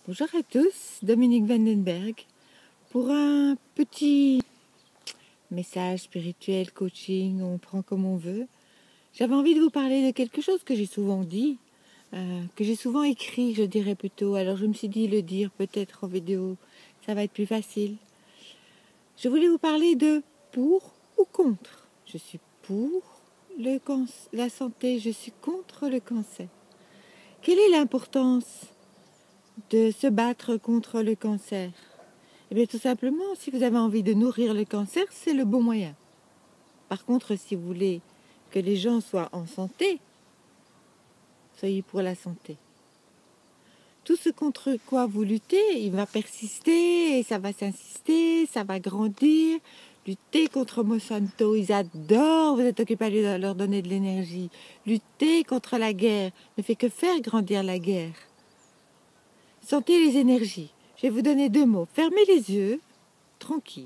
Bonjour à tous, Dominique Vandenberg pour un petit message spirituel, coaching, on prend comme on veut. J'avais envie de vous parler de quelque chose que j'ai souvent dit, que j'ai souvent écrit, je dirais plutôt. Alors je me suis dit le dire peut-être en vidéo, ça va être plus facile. Je voulais vous parler de pour ou contre. Je suis pour la santé, je suis contre le cancer. Quelle est l'importance de se battre contre le cancer? Eh bien, tout simplement, si vous avez envie de nourrir le cancer, c'est le bon moyen. Par contre, si vous voulez que les gens soient en santé, soyez pour la santé. Tout ce contre quoi vous luttez, il va persister, et ça va s'insister, ça va grandir. Lutter contre Monsanto, ils adorent, vous êtes occupé à leur donner de l'énergie. Lutter contre la guerre ne fait que faire grandir la guerre. Sentez les énergies. Je vais vous donner 2 mots. Fermez les yeux, tranquille.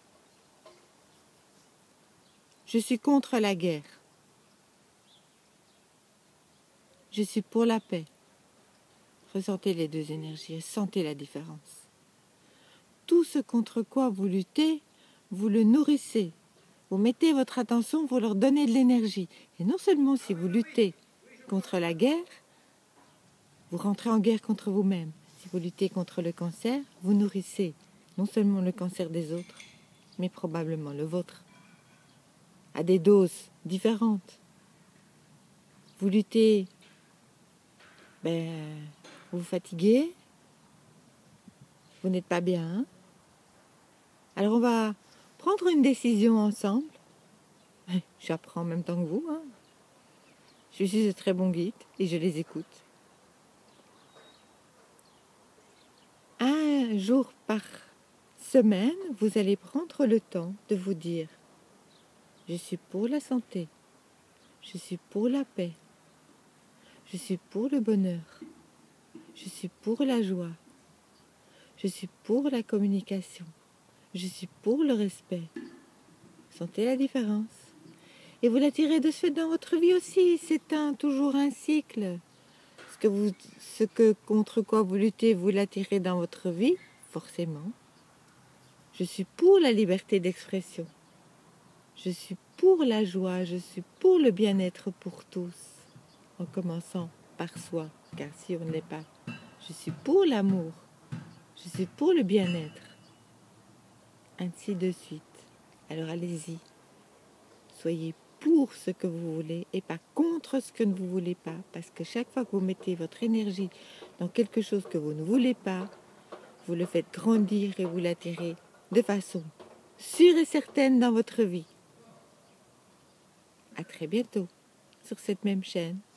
Je suis contre la guerre. Je suis pour la paix. Ressentez les 2 énergies, sentez la différence. Tout ce contre quoi vous luttez, vous le nourrissez. Vous mettez votre attention, vous leur donnez de l'énergie. Et non seulement si vous luttez contre la guerre, vous rentrez en guerre contre vous-même. Si vous luttez contre le cancer, vous nourrissez non seulement le cancer des autres, mais probablement le vôtre, à des doses différentes. Vous luttez, vous vous fatiguez, vous n'êtes pas bien. Alors on va prendre une décision ensemble. J'apprends en même temps que vous. Je suis de très bons guides et je les écoute. Un jour par semaine, vous allez prendre le temps de vous dire: je suis pour la santé, je suis pour la paix, je suis pour le bonheur, je suis pour la joie, je suis pour la communication, je suis pour le respect. Sentez la différence. Et vous l'attirez de ce fait dans votre vie aussi. C'est toujours un cycle. Ce que contre quoi vous luttez, vous l'attirez dans votre vie, forcément. Je suis pour la liberté d'expression. Je suis pour la joie. Je suis pour le bien-être pour tous. En commençant par soi, car si on ne l'est pas. Je suis pour l'amour. Je suis pour le bien-être. Ainsi de suite. Alors allez-y. Soyez pour ce que vous voulez et pas contre ce que vous ne voulez pas. Parce que chaque fois que vous mettez votre énergie dans quelque chose que vous ne voulez pas, vous le faites grandir et vous l'attirez de façon sûre et certaine dans votre vie. À très bientôt sur cette même chaîne.